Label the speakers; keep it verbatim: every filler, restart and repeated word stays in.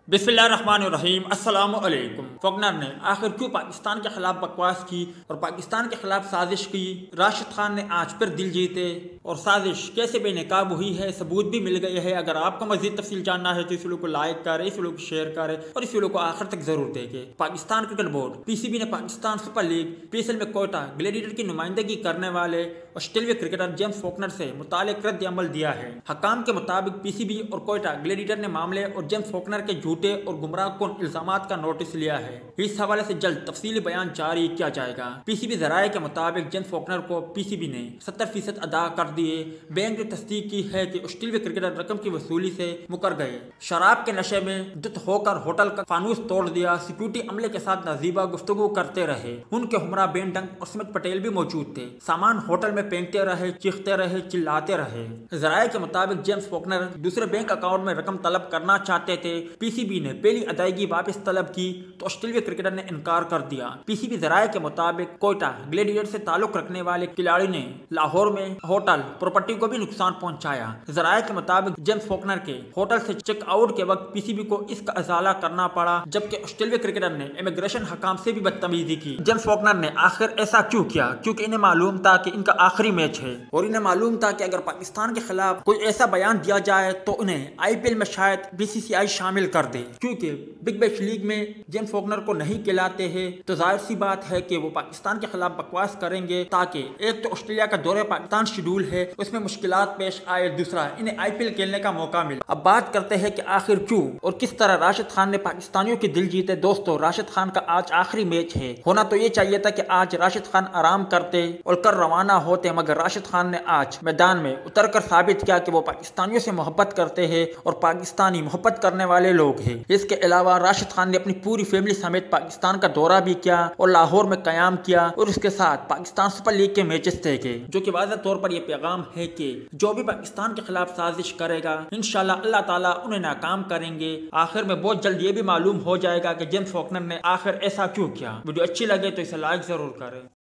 Speaker 1: बिस्मिल्लाहिर्रहमानिर्रहीम अस्सलाम वालेकुम। फॉकनर ने आखिर क्यों पाकिस्तान के खिलाफ बकवास की और पाकिस्तान के खिलाफ साजिश की। राशिद खान ने आज फिर दिल जीते और साजिश कैसे बेनकाब हुई है, सबूत भी मिल गए हैं। अगर आपको मजीद तफसील जानना है तो इस वीडियो को लाइक करें, इस वीडियो को शेयर करें और इस वीडियो को आखिर तक जरूर देखें। पाकिस्तान क्रिकेट बोर्ड पीसीबी ने पाकिस्तान सुपर लीग पीएसएल में कोयटा ग्लैडिएटर की नुमाइंदगी करने वाले ऑस्ट्रेलिया क्रिकेटर जेम्स फॉकनर से मुतालिक रद्द अमल दिया है। हकाम के मुताबिक पीसीबी और कोयटा ग्लैडिएटर ने मामले और जेम्स फॉकनर के झूठे और गुमराहकुन इल्जामात का नोटिस लिया है। इस हवाले से जल्द तफसीली बयान जारी किया जाएगा। पीसीबी जराये के मुताबिक जेम्स फॉकनर को पीसीबी ने सत्तर फीसद अदा कर दिए। बैंक ने तस्दीक की है कि ऑस्ट्रेलिया क्रिकेटर रकम की वसूली से मुकर गए। शराब के नशे में दुत होकर होटल का फानूस तोड़ दिया। सिक्योरिटी अमले के साथ नजीबा गुफ्तगू करते रहे। उनके हमरा बेन डंक और स्मिथ पटेल भी मौजूद थे। सामान होटल में फेंकते रहे, चीखते रहे, चिल्लाते रहे। जराये के मुताबिक जेम्स फॉकनर दूसरे बैंक अकाउंट में रकम तलब करना चाहते थे। पीसीबी ने पहली अदायगी वापस तलब की तो ऑस्ट्रेलिया क्रिकेटर ने इनकार कर दिया। पीसीबी जराये के मुताबिक कोयटा ग्लैडिएटर से ताल्लुक रखने वाले खिलाड़ी ने लाहौर में होटल प्रॉपर्टी को भी नुकसान पहुंचाया। जराये के मुताबिक जेम्स फॉकनर के होटल से चेक आउट के वक्त पीसीबी को इसका अजाला करना पड़ा, जबकि ऑस्ट्रेलिया क्रिकेटर ने इमिग्रेशन हकाम से भी बदतमीजी की। जेम्स फॉकनर ने आखिर ऐसा क्यों किया? क्योंकि इन्हें मालूम था कि इनका आखिरी मैच है और इन्हें मालूम था कि अगर पाकिस्तान के खिलाफ कोई ऐसा बयान दिया जाए तो उन्हें आईपीएल में शायद बीसीसीआई शामिल कर दे। क्योंकि बिग बैश लीग में जेम्स फॉकनर को नहीं खिलाते हैं तो जाहिर सी बात है कि वो पाकिस्तान के खिलाफ बकवास करेंगे, ताकि एक तो ऑस्ट्रेलिया का दौरे पाकिस्तान शेड्यूल है, उसमें मुश्किलात पेश आए, दूसरा इन्हें आईपीएल खेलने का मौका मिले। अब बात करते हैं कि आखिर क्यों और किस तरह राशिद खान ने पाकिस्तानियों के दिल जीते। दोस्तों, राशिद खान का आज आखिरी मैच है। होना तो ये चाहिए था कि आज राशिद खान आराम करते और कर रवाना होते, मगर राशिद खान ने आज मैदान में उतर कर साबित किया कि वो पाकिस्तानियों से मोहब्बत करते हैं और पाकिस्तानी मोहब्बत करने वाले लोग हैं। इसके अलावा राशिद खान ने अपनी पूरी फैमिली समेत पाकिस्तान का दौरा भी किया और लाहौर में कयाम किया और उसके साथ पाकिस्तान सुपर लीग के मैचेस देखे, जो कि वाज़ेह तौर पर यह पैगाम है कि जो भी पाकिस्तान के खिलाफ साजिश करेगा इंशाल्लाह अल्लाह ताला उन्हें नाकाम करेंगे। आखिर में बहुत जल्द ये भी मालूम हो जाएगा कि जेम्स फॉकनर ने आखिर ऐसा क्यों किया। वीडियो अच्छी लगे तो इसे लाइक जरूर करें।